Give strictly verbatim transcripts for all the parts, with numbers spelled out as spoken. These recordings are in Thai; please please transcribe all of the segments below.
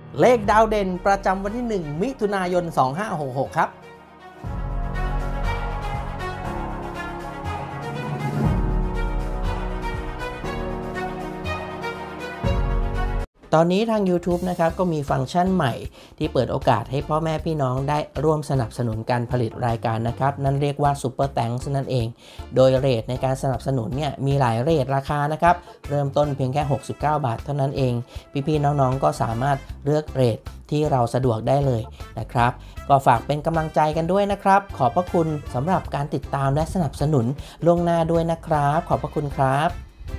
เลขดาวเด่นประจำวันที่หนึ่งมิถุนายนสองห้าหกหกครับตอนนี้ทาง YouTube นะครับก็มีฟังก์ชันใหม่ที่เปิดโอกาสให้พ่อแม่พี่น้องได้ร่วมสนับสนุนการผลิตรายการนะครับนั่นเรียกว่า Super Thanks นั่นเองโดยเรทในการสนับสนุนเนี่ยมีหลายเรทราคานะครับเริ่มต้นเพียงแค่หกสิบเก้าบาทเท่านั้นเองพี่ๆน้องๆก็สามารถเลือกเรทที่เราสะดวกได้เลยนะครับก็ฝากเป็นกำลังใจกันด้วยนะครับขอบพระคุณสำหรับการติดตามและสนับสนุนล่วงหน้าด้วยนะครับขอบพระคุณครับ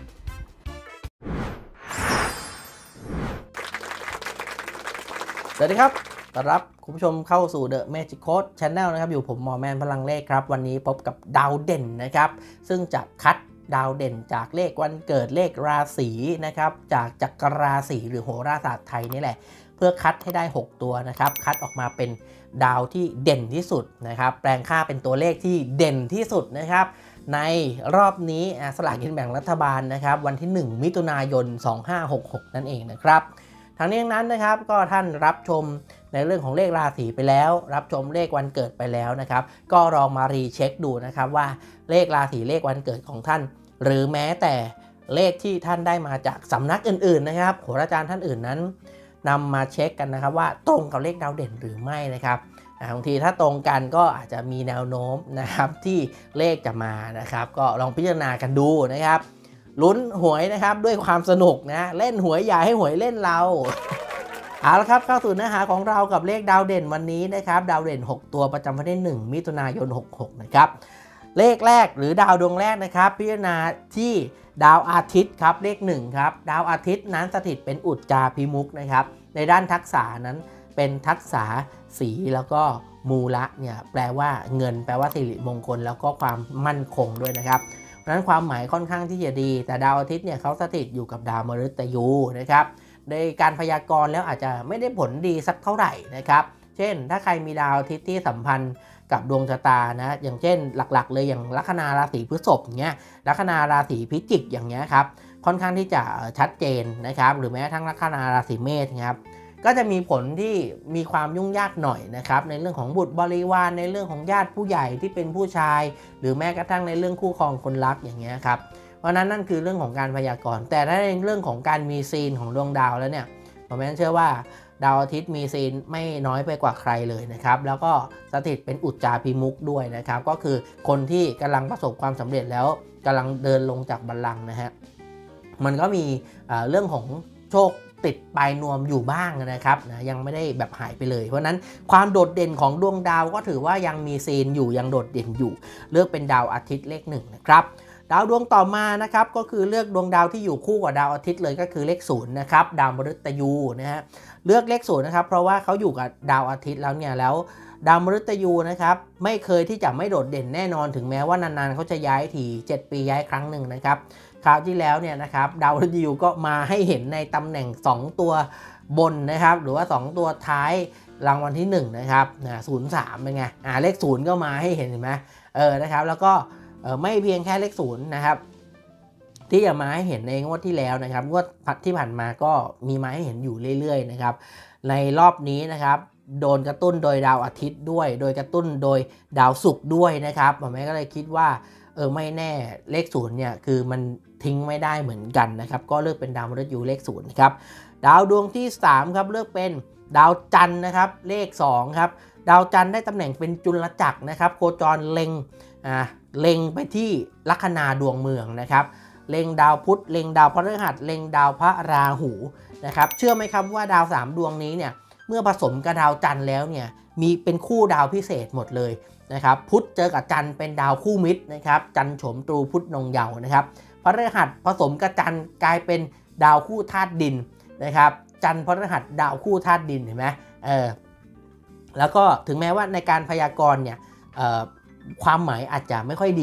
สวัสดีครับต้อนรับคุณผู้ชมเข้าสู่ The Magic Code Channel นะครับอยู่ผมหมอแมนพลังเลขครับวันนี้พบกับดาวเด่นนะครับซึ่งจะคัดดาวเด่นจากเลขวันเกิดเลขราศีนะครับจากจักรราศีหรือโหราศาสตร์ไทยนี่แหละเพื่อคัดให้ได้หกตัวนะครับคัดออกมาเป็นดาวที่เด่นที่สุดนะครับแปลงค่าเป็นตัวเลขที่เด่นที่สุดนะครับในรอบนี้สลากกินแบ่งรัฐบาลนะครับวันที่หนึ่งมิถุนายนสองห้าหกหกนั่นเองนะครับทั้งนี้ทั้งนั้นนะครับก็ท่านรับชมในเรื่องของเลขราศีไปแล้วรับชมเลขวันเกิดไปแล้วนะครับก็ลองมารีเช็คดูนะครับว่าเลขราศีเลขวันเกิดของท่านหรือแม้แต่เลขที่ท่านได้มาจากสำนักอื่นๆนะครับโหราจารย์ท่านอื่นนั้นนำมาเช็คกันนะครับว่าตรงกับเลขดาวเด่นหรือไม่นะครับบางทีถ้าตรงกันก็อาจจะมีแนวโน้มนะครับที่เลขจะมานะครับก็ลองพิจารณากันดูนะครับลุ้นหวยนะครับด้วยความสนุกนะเล่นหวยอย่าให้หวยเล่นเราเอาละครับเข้าสู่เนื้อหาของเรากับเลขดาวเด่นวันนี้นะครับดาวเด่นหกตัวประจำวันที่หนึ่งมิถุนายนหกหกนะครับเลขแรกหรือดาวดวงแรกนะครับพิจารณาที่ดาวอาทิตย์ครับเลขหนึ่งครับดาวอาทิตย์นั้นสถิตเป็นอุจจาพิมุขนะครับในด้านทักษะนั้นเป็นทักษะสีแล้วก็มูละเนี่ยแปลว่าเงินแปลว่าสิริมงคลแล้วก็ความมั่นคงด้วยนะครับเพราะนั้นความหมายค่อนข้างที่จะดีแต่ดาวอาทิตย์เนี่ยเขาสถิตอยู่กับดาวมฤตยูนะครับในการพยากรณ์แล้วอาจจะไม่ได้ผลดีสักเท่าไหร่นะครับเช่นถ้าใครมีดาวอาทิตย์ที่สัมพันธ์กับดวงชะตานะอย่างเช่นหลักๆเลยอย่างลัคนาราศีพฤษภอย่างเงี้ยลัคนาราศีพิจิกอย่างเงี้ยครับค่อนข้างที่จะชัดเจนนะครับหรือแม้ทั้งลัคนาราศีเมษครับก็จะมีผลที่มีความยุ่งยากหน่อยนะครับในเรื่องของบุตรบริวารในเรื่องของญาติผู้ใหญ่ที่เป็นผู้ชายหรือแม้กระทั่งในเรื่องคู่ครองคนรักอย่างเงี้ยครับเพราะนั้นนั่นคือเรื่องของการพยากรณ์แต่ถ้าในเรื่องของการมีซีนของดวงดาวแล้วเนี่ยผมแม่นเชื่อว่าดาวอาทิตย์มีซีนไม่น้อยไปกว่าใครเลยนะครับแล้วก็สถิตเป็นอุจจาพิมุขด้วยนะครับก็คือคนที่กำลังประสบความสำเร็จแล้วกำลังเดินลงจากบัลลังก์นะฮะมันก็มีเรื่องของโชคติดปลายนวมอยู่บ้างนะครับนะยังไม่ได้แบบหายไปเลยเพราะนั้นความโดดเด่นของดวงดาวก็ถือว่ายังมีซีนอยู่ยังโดดเด่นอยู่เลือกเป็นดาวอาทิตย์เลขหนึ่งนะครับดาวดวงต่อมานะครับก็คือเลือกดวงดาวที่อยู่คู่กับดาวอาทิตย์เลยก็คือเลขศูนย์นะครับดาวมฤตยูนะฮะเลือกเลขศูนย์นะครับเพราะว่าเขาอยู่กับดาวอาทิตย์แล้วเนี่ยแล้วดาวมฤตยูนะครับไม่เคยที่จะไม่โดดเด่นแน่นอนถึงแม้ว่านานๆเขาจะย้ายทีเจ็ดปีย้ายครั้งหนึ่งนะครับคราวที่แล้วเนี่ยนะครับดาวมฤตยูก็มาให้เห็นในตำแหน่งสองตัวบนนะครับหรือว่าสองตัวท้ายรางวัลที่หนึ่งนะครับนะศูนย์สามเป็นไงอ่าเลขศูนย์ก็มาให้เห็นเห็นไหมเออนะครับแล้วก็ไม่เพียงแค่เลขศูนย์นะครับที่จะมาให้เห็นในงวดที่แล้วนะครับงวดที่ผ่านมาก็มีมาให้เห็นอยู่เรื่อยๆนะครับในรอบนี้นะครับโดนกระตุ้นโดยดาวอาทิตย์ด้วยโดยกระตุ้นโดยดาวศุกร์ด้วยนะครับผมก็เลยคิดว่าเออไม่แน่เลขศูนย์เนี่ยคือมันทิ้งไม่ได้เหมือนกันนะครับก็เลือกเป็นดาวมฤตยูเลขศูนย์ครับดาวดวงที่สามครับเลือกเป็นดาวจันทร์นะครับเลขสองครับดาวจันทร์ได้ตำแหน่งเป็นจุลจักรนะครับโคจรเล็งอ่าเล็งไปที่ลัคนาดวงเมืองนะครับเล็งดาวพุธเล็งดาวพฤหัสเล็งดาวพระราหูนะครับเชื่อไหมครับว่าดาวสามดวงนี้เนี่ยเมื่อผสมกับดาวจันทร์แล้วเนี่ยมีเป็นคู่ดาวพิเศษหมดเลยนะครับพุธเจอกับจันทร์เป็นดาวคู่มิตรนะครับจันทร์โฉมตรูพุธนงเยาว์นะครับพฤหัสผสมกับจันทร์กลายเป็นดาวคู่ธาตุดินนะครับจันทร์พฤหัสดาวคู่ธาตุดินเห็นไหมเออแล้วก็ถึงแม้ว่าในการพยากรณ์เนี่ยเอ่อความหมายอาจจะไม่ค่อยดี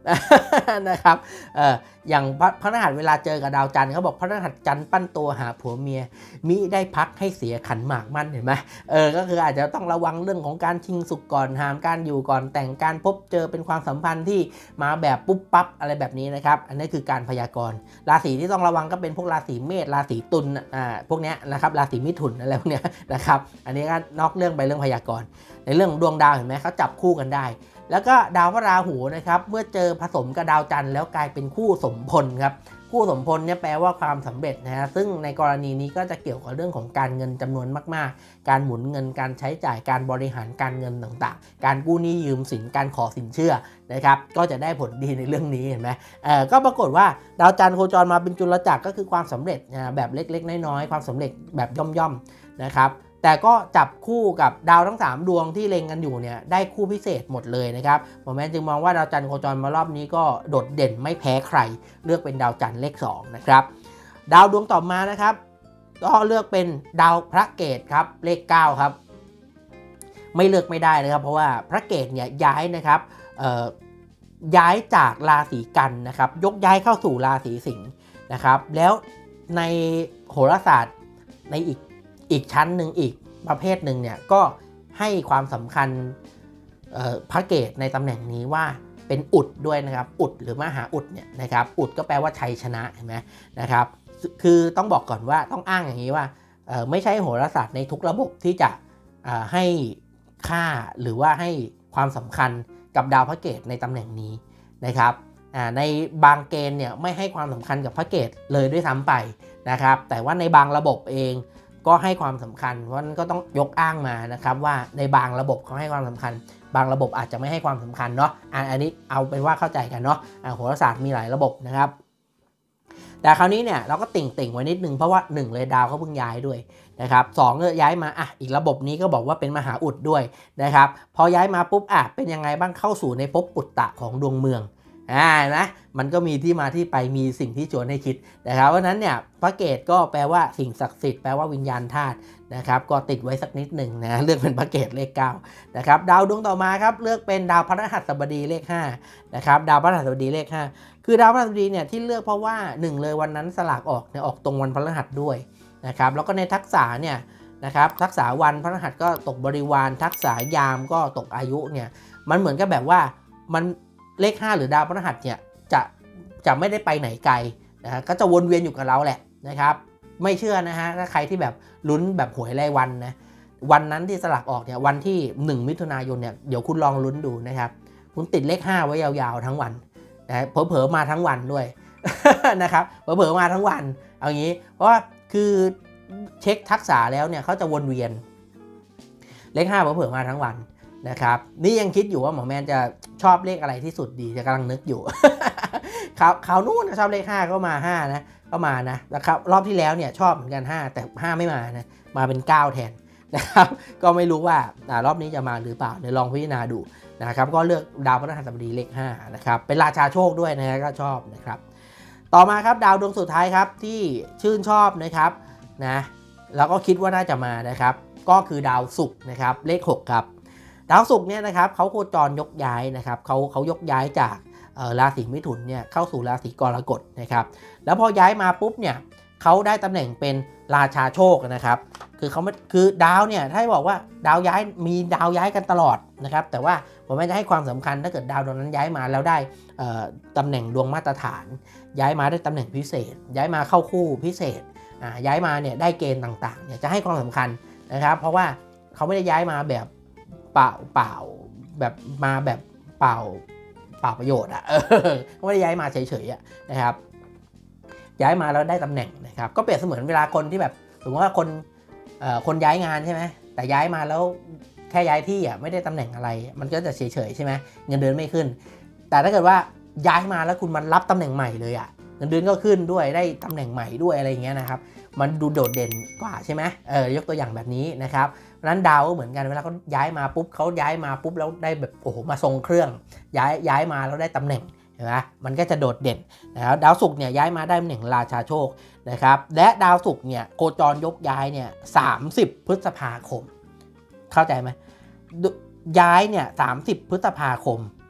นะครับเอ่ออย่างพระพฤหัสเวลาเจอกับดาวจันทร์เขาบอกพฤหัสจันทร์ปั้นตัวหาผัวเมียมิได้พักให้เสียขันหมากมั่นเห็นไหมเออก็คืออาจจะต้องระวังเรื่องของการชิงสุกก่อนหามการอยู่ก่อนแต่งการพบเจอเป็นความสัมพันธ์ที่มาแบบปุ๊บปั๊บอะไรแบบนี้นะครับอันนี้คือการพยากรณ์ราศีที่ต้องระวังก็เป็นพวกราศีเมษราศีตุลอ่าพวกเนี้ยนะครับราศีมิถุนอะไรพวกเนี้ยนะครับอันนี้ก็นอกเรื่องไปเรื่องพยากรณ์ในเรื่องดวงดาวเห็นไหมเขาจับคู่กันได้แล้วก็ดาวพระราหูนะครับเมื่อเจอผสมกับดาวจันทร์แล้วกลายเป็นคู่สมพลครับคู่สมพลเนี่ยแปลว่าความสำเร็จนะฮะซึ่งในกรณีนี้ก็จะเกี่ยวกับเรื่องของการเงินจำนวนมากๆการหมุนเงินการใช้จ่ายการบริหารการเงินต่างๆการกู้หนี้ยืมสินการขอสินเชื่อนะครับก็จะได้ผลดีในเรื่องนี้เห็นไหมเออก็ปรากฏว่าดาวจันทร์โคจรมาเป็นจุลจักรก็คือความสำเร็จนะแบบเล็กๆน้อยๆความสำเร็จแบบย่อมๆนะครับแต่ก็จับคู่กับดาวทั้งสามดวงที่เล็งกันอยู่เนี่ยได้คู่พิเศษหมดเลยนะครับหมอแมนจึงมองว่าดาวจันทร์โคจรมารอบนี้ก็โดดเด่นไม่แพ้ใครเลือกเป็นดาวจันทร์เลขสองนะครับดาวดวงต่อมานะครับก็เลือกเป็นดาวพระเกตครับเลขเก้าครับไม่เลือกไม่ได้นะครับเพราะว่าพระเกตเนี่ยย้ายนะครับย้ายจากราศีกันนะครับยกย้ายเข้าสู่ราศีสิงห์นะครับแล้วในโหราศาสตร์ในอีกอีกชั้นหนึ่งอีกประเภทหนึ่งเนี่ยก็ให้ความสำคัญพระเกตในตำแหน่งนี้ว่าเป็นอุดด้วยนะครับอุดหรือมหาอุดเนี่ยนะครับอุดก็แปลว่าชัยชนะเห็นไหมนะครับคือต้องบอกก่อนว่าต้องอ้างอย่างนี้ว่าไม่ใช่โหราศาสตร์ในทุกระบบที่จะให้ค่าหรือว่าให้ความสำคัญกับดาวพระเกตในตำแหน่งนี้นะครับในบางเกณฑ์เนี่ยไม่ให้ความสำคัญกับพระเกตเลยด้วยซ้ำไปนะครับแต่ว่าในบางระบบเองก็ให้ความสำคัญเพราะนั้นก็ต้องยกอ้างมานะครับว่าในบางระบบเขาให้ความสำคัญบางระบบอาจจะไม่ให้ความสำคัญเนาะอันนี้เอาเป็นว่าเข้าใจกันเนาะโหราศาสตร์มีหลายระบบนะครับแต่คราวนี้เนี่ยเราก็ติ่งติ่งไว้นิดนึงเพราะว่าหนึ่งเลยดาวเขาเพิ่งย้ายด้วยนะครับสองเลยย้ายมาอ่ะอีกระบบนี้ก็บอกว่าเป็นมหาอุดด้วยนะครับพอย้ายมาปุ๊บอ่ะเป็นยังไงบ้างเข้าสู่ในภพปุตตะของดวงเมืองอ่านะมันก็มีที่มาที่ไปมีสิ่งที่ชวนให้คิดนะครับเพราะนั้นเนี่ยพระเกตก็แปลว่าสิ่งศักดิ์สิทธิ์แปลว่าวิญญาณธาตุนะครับก็ติดไว้สักนิดหนึ่งนะเลือกเป็นพระเกตเลขเก้านะครับดาวดวงต่อมาครับเลือกเป็นดาวพฤหัสบดีเลขห้านะครับดาวพฤหัสบดีเลขห้าคือดาวพฤหัสบดีเนี่ยที่เลือกเพราะว่าหนึ่งเลยวันนั้นสลากออกเนี่ยออกตรงวันพฤหัสด้วยนะครับแล้วก็ในทักษะเนี่ยนะครับทักษะวันพฤหัสก็ตกบริวารทักษะยามก็ตกอายุเนี่ยมันเหมือนกับแบบว่ามันเลขห้าหรือดาวพฤหัสเนี่ยจะจะไม่ได้ไปไหนไกลนะฮะก็จะวนเวียนอยู่กับเราแหละนะครับไม่เชื่อนะฮะถ้าใครที่แบบลุ้นแบบหวยรายวันนะวันนั้นที่สลากออกเนี่ยวันที่หนึ่งมิถุนายนเนี่ยเดี๋ยวคุณลองลุ้นดูนะครับคุณติดเลขห้าไว้ยาวๆทั้งวันนะเผลอๆมาทั้งวันด้วย นะครับเผลอๆมาทั้งวันเอางี้เพราะว่าคือเช็คทักษะแล้วเนี่ยเขาจะวนเวียนเลขห้าเผลอๆมาทั้งวันนะครับนี่ยังคิดอยู่ว่าหมอแมนจะชอบเลขอะไรที่สุดดีจะกำลังนึกอยู่ ข่าวข่าวนู้นชอบเลขห้าก็มาห้านะก็มานะแล้วครับรอบที่แล้วเนี่ยชอบเหมือนกันห้าแต่ห้าไม่มานะมาเป็นเก้าแทนนะครับก็ไม่รู้ว่ารอบนี้จะมาหรือเปล่าเดี๋ยวลองพิจารณาดูนะครับก็เลือกดาวพฤหัสบดีเลขห้านะครับเป็นราชาโชคด้วยนะก็ชอบนะครับต่อมาครับดาวดวงสุดท้ายครับที่ชื่นชอบนะครับนะแล้วก็คิดว่าน่าจะมานะครับก็คือดาวศุกร์นะครับเลขหกครับดาวศุกร์เนี่ยนะครับเขาโคจรยกย้ายนะครับเขาเขายกย้ายจากราศีมิถุนเนี่ยเข้าสู่ราศีกรกฎนะครับแล้วพอย้ายมาปุ๊บเนี่ยเขาได้ตำแหน่งเป็นราชาโชคนะครับคือเขาคือดาวเนี่ยถ้าบอกว่าดาวย้ายมีดาวย้ายกันตลอดนะครับแต่ว่าผมไม่จะให้ความสำคัญถ้าเกิดดาวดวงนั้นย้ายมาแล้วได้ตำแหน่งดวงมาตรฐานย้ายมาได้ตำแหน่งพิเศษย้ายมาเข้าคู่พิเศษย้ายมาเนี่ยได้เกณฑ์ต่างๆเนี่ยจะให้ความสำคัญนะครับเพราะว่าเขาไม่ได้ย้ายมาแบบเปล่าเปล่าแบบมาแบบเปล่าเปล่าประโยชน์อ่ะเขาไม่ได้ย้ายมาเฉยๆนะครับย้ายมาแล้วได้ตำแหน่งนะครับก็เปรียบเสมือนเวลาคนที่แบบสมมติว่าคนคนย้ายงานใช่ไหมแต่ย้ายมาแล้วแค่ย้ายที่อ่ะไม่ได้ตำแหน่งอะไรมันก็จะเฉยๆใช่ไหมเงินเดือนไม่ขึ้นแต่ถ้าเกิดว่าย้ายมาแล้วคุณมันรับตำแหน่งใหม่เลยอ่ะเงินเดือนก็ขึ้นด้วยได้ตำแหน่งใหม่ด้วยอะไรอย่างเงี้ยนะครับมันดูโดดเด่นกว่าใช่ไหมเออยกตัวอย่างแบบนี้นะครับนั้นดาวก็เหมือนกันเวลาเขาย้ายมาปุ๊บเขาย้ายมาปุ๊บแล้วได้แบบโอ้โหมาทรงเครื่องย้ายย้ายมาแล้วได้ตำแหน่งเห็นไหมมันก็จะโดดเด่นนะครับดาวศุกร์เนี่ยย้ายมาได้ตำแหน่งราชาโชคนะครับและดาวศุกร์เนี่ยโคจรยกย้ายเนี่ยสามสิบพฤษภาคมเข้าใจไหมย้ายเนี่ยสามสิบพฤษภาคม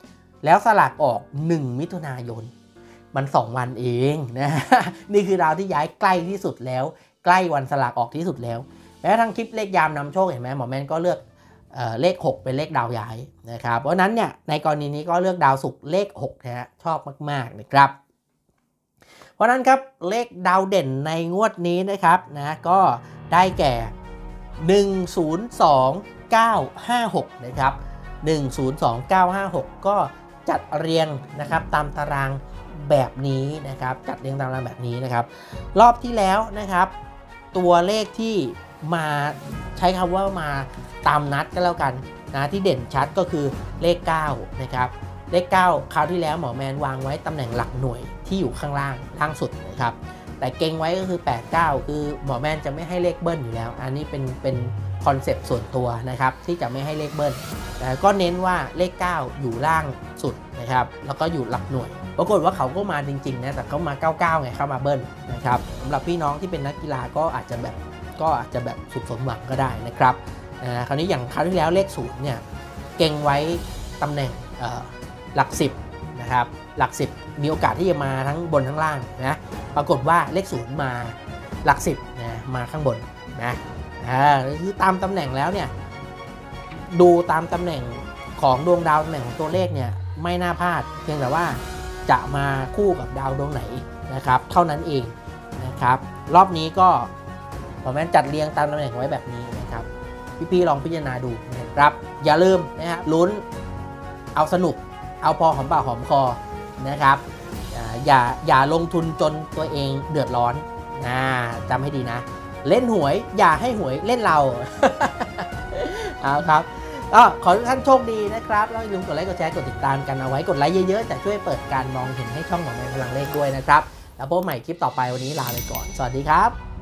แล้วสลากออกหนึ่งมิถุนายนมันสองวันเองนะนี่คือดาวที่ย้ายใกล้ที่สุดแล้วใกล้วันสลากออกที่สุดแล้วแม้ทั้งคลิปเลขยามนำโชคเห็นไหมหมอแมนก็เลือกเอ่อเลขหกเป็นเลขดาวย้ายนะครับเพราะนั้นเนี่ยในกรณีนี้ก็เลือกดาวศุกร์เลขหกนะฮะชอบมากๆนะครับเพราะนั้นครับเลขดาวเด่นในงวดนี้นะครับนะก็ได้แก่หนึ่ง ศูนย์ สอง เก้า ห้า หกนะครับหนึ่ง ศูนย์ สอง เก้า ห้า หกก็จัดเรียงนะครับตามตารางแบบนี้นะครับจัดเรียงตามตารางแบบนี้นะครับรอบที่แล้วนะครับตัวเลขที่มาใช้คำว่ามาตามนัดก็แล้วกันนะที่เด่นชัดก็คือเลขเก้านะครับเลขเก้าคราวที่แล้วหมอแมนวางไว้ตำแหน่งหลักหน่วยที่อยู่ข้างล่างล่างสุดนะครับแต่เก่งไว้ก็คือแปด เก้าคือหมอแมนจะไม่ให้เลขเบิ้ลอยู่แล้วอันนี้เป็นเป็นคอนเซปต์ส่วนตัวนะครับที่จะไม่ให้เลขเบิ้ลแต่ก็เน้นว่าเลขเก้าอยู่ล่างสุดนะครับแล้วก็อยู่หลักหน่วยปรากฏว่าเขาก็มาจริงๆนะแต่เขามาเก้า เก้าไงเข้ามาเบิ้ลนะครับสำหรับพี่น้องที่เป็นนักกีฬาก็อาจจะแบบก็อาจจะแบบสุขสมหวังก็ได้นะครับคราวนี้อย่างคราวที่แล้วเลขศูนย์เนี่ยเก่งไว้ตำแหน่งหลักสิบนะครับหลักสิบมีโอกาสที่จะมาทั้งบนทั้งล่างนะปรากฏว่าเลขศูนย์มาหลักสิบนะมาข้างบนนะอ่าคือตามตำแหน่งแล้วเนี่ยดูตามตำแหน่งของดวงดาวตำแหน่งของตัวเลขเนี่ยไม่น่าพลาดเพียงแต่ว่าจะมาคู่กับดาวดวงไหนนะครับเท่านั้นเองนะครับรอบนี้ก็ผมแม่นจัดเรียงตามตำแหน่งไว้แบบนี้นะครับพี่ๆลองพิจารณาดูนะครับอย่าลืมนะฮะลุ้นเอาสนุกเอาพอหอมปากหอมคอนะครับอย่าอย่าลงทุนจนตัวเองเดือดร้อนนะจำให้ดีนะเล่นหวยอย่าให้หวยเล่นเราเอาครับก็ขอทุกท่านโชคดีนะครับแล้วอย่าลืมกดไลค์กดแชร์กดติดตามกันเอาไว้กดไลค์เยอะๆจะช่วยเปิดการมองเห็นให้ช่องของแมนพลังเลขด้วยนะครับแล้วพบใหม่คลิปต่อไปวันนี้ลาไปก่อนสวัสดีครับ